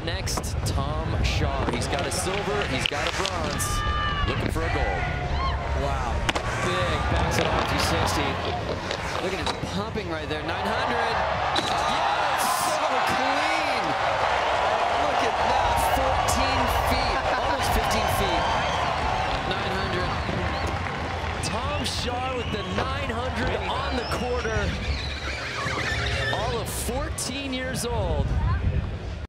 next, Tom Schaar. He's got a silver, he's got a bronze, looking for a gold. Wow, big backs it off 260. Look at him pumping right there, 900. Yes, so clean. Look at that, 14 feet, almost 15 feet. 900. Tom Schaar with the 900 on the quarter. All of 14 years old.